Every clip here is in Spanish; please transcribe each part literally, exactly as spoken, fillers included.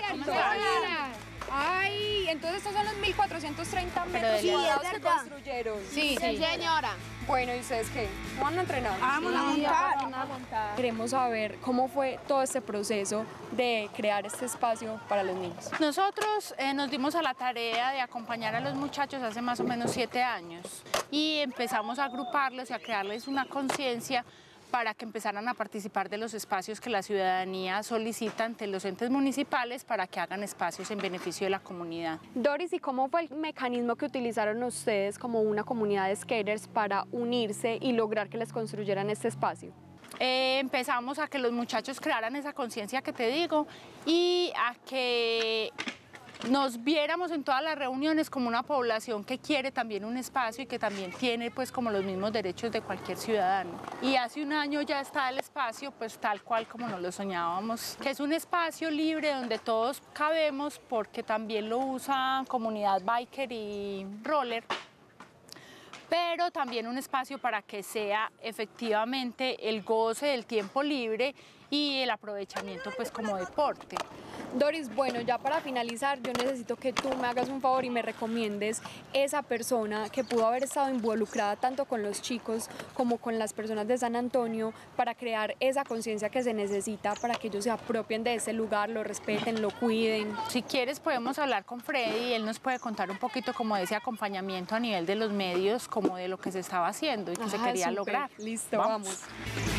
cierto. Ay, entonces estos son los mil cuatrocientos treinta metros sí, cuadrados es que verdad. construyeron. Sí, sí, señora. Bueno, ¿y ustedes qué? ¿No van a entrenar? Vamos a montar. Vamos a montar. Queremos saber cómo fue todo este proceso de crear este espacio para los niños. Nosotros eh, nos dimos a la tarea de acompañar a los muchachos hace más o menos siete años y empezamos a agruparlos y a crearles una conciencia para que empezaran a participar de los espacios que la ciudadanía solicita ante los entes municipales para que hagan espacios en beneficio de la comunidad. Doris, ¿y cómo fue el mecanismo que utilizaron ustedes como una comunidad de skaters para unirse y lograr que les construyeran este espacio? Eh, empezamos a que los muchachos crearan esa conciencia que te digo y a que nos viéramos en todas las reuniones como una población que quiere también un espacio y que también tiene pues como los mismos derechos de cualquier ciudadano. Y hace un año ya está el espacio pues tal cual como nos lo soñábamos, que es un espacio libre donde todos cabemos porque también lo usa comunidad biker y roller, pero también un espacio para que sea efectivamente el goce del tiempo libre y el aprovechamiento pues como deporte. Doris, bueno, ya para finalizar, yo necesito que tú me hagas un favor y me recomiendes esa persona que pudo haber estado involucrada tanto con los chicos como con las personas de San Antonio para crear esa conciencia que se necesita para que ellos se apropien de ese lugar, lo respeten, lo cuiden. Si quieres podemos hablar con Freddy y él nos puede contar un poquito como de ese acompañamiento a nivel de los medios, como de lo que se estaba haciendo y que Ajá, se quería súper. lograr. Listo, vamos. vamos.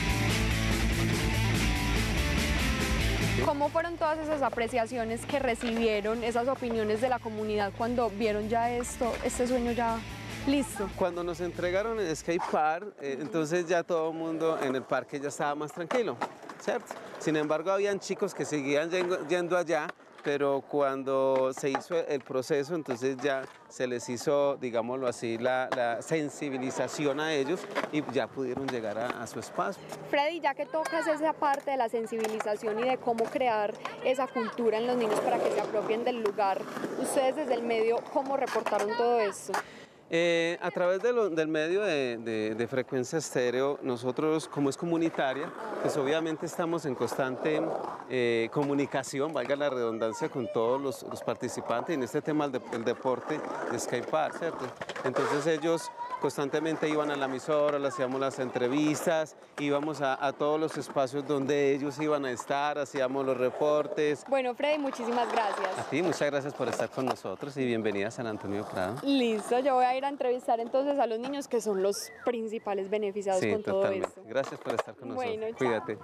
¿Cómo fueron todas esas apreciaciones que recibieron, esas opiniones de la comunidad cuando vieron ya esto, este sueño ya listo? Cuando nos entregaron el skate park, eh, entonces ya todo el mundo en el parque ya estaba más tranquilo, ¿cierto? Sin embargo, habían chicos que seguían yendo, yendo allá, pero cuando se hizo el proceso, entonces ya se les hizo, digámoslo así, la, la sensibilización a ellos y ya pudieron llegar a, a su espacio. Freddy, ya que tocas esa parte de la sensibilización y de cómo crear esa cultura en los niños para que se apropien del lugar, ustedes desde el medio, ¿cómo reportaron todo esto? Eh, a través de lo, del medio de, de, de Frecuencia Estéreo, nosotros como es comunitaria, pues obviamente estamos en constante eh, comunicación, valga la redundancia, con todos los, los participantes en este tema del de, deporte de skatepark, ¿cierto? Entonces ellos constantemente iban a la emisora, le hacíamos las entrevistas, íbamos a, a todos los espacios donde ellos iban a estar, hacíamos los reportes. Bueno, Freddy, muchísimas gracias. A ti, muchas gracias por estar con nosotros y bienvenida a San Antonio Prado. Listo, yo voy a ir a entrevistar entonces a los niños que son los principales beneficiados Sí, con todo totalmente. esto. Gracias por estar con nosotros. Bueno, chao. Cuídate.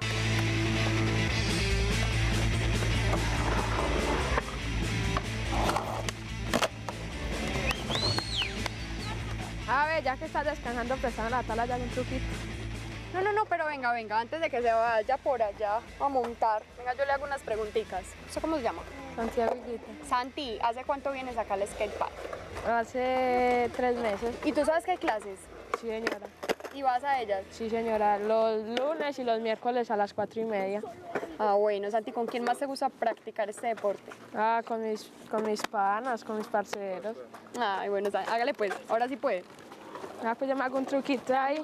A ver, ya que estás descansando, prestando la tabla ya un truquito. No, no, no, pero venga, venga, antes de que se vaya por allá a montar, venga, yo le hago unas preguntitas. ¿Usted cómo se llama? Santiago Higuita. Santi, ¿hace cuánto vienes acá al skatepark? Hace tres meses. ¿Y tú sabes que hay clases? Sí, señora. ¿Y vas a ellas? Sí, señora. Los lunes y los miércoles a las cuatro y media. Ah, bueno, Santi, ¿con quién más te gusta practicar este deporte? Ah, con mis, con mis panas, con mis parceros. Ay, bueno, hágale pues, ahora sí puede. Ah, pues yo me hago un truquito ahí.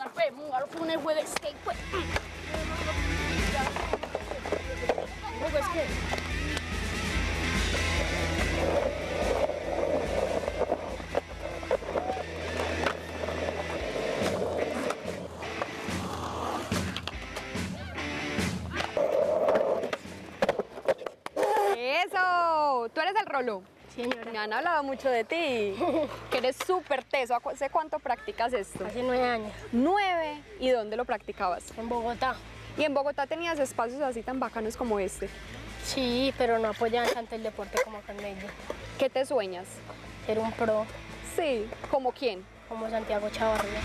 ¡Eso! ¿Tú eres el Rolo? Sí, señora. Me han hablado mucho de ti, que eres súper teso. ¿Hace cuánto practicas esto? Hace nueve años. ¿Nueve? ¿Y dónde lo practicabas? En Bogotá. ¿Y en Bogotá tenías espacios así tan bacanos como este? Sí, pero no apoyaban tanto el deporte como acá en Medellín. ¿Qué te sueñas? Ser un pro Sí, ¿como quién? como Santiago Chavarría.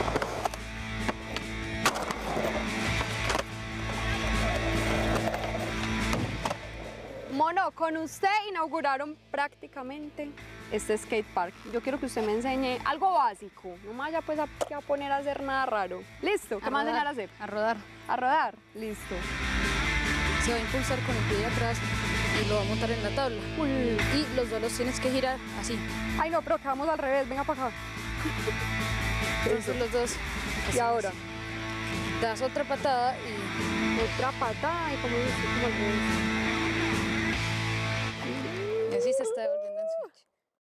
Mono, con usted inauguraron prácticamente este skate park. Yo quiero que usted me enseñe algo básico. No me vaya pues a, a poner a hacer nada raro. ¿Listo? ¿Qué me va a enseñar a hacer? A rodar. A rodar. Listo. Se va a impulsar con el pie de atrás y lo va a montar en la tabla. Uy. Y los dos los tienes que girar así. Ay, no, pero que vamos al revés. Venga para acá. Entonces los dos. así, Y ahora, así. Das otra patada y otra patada y como dice, como al revés.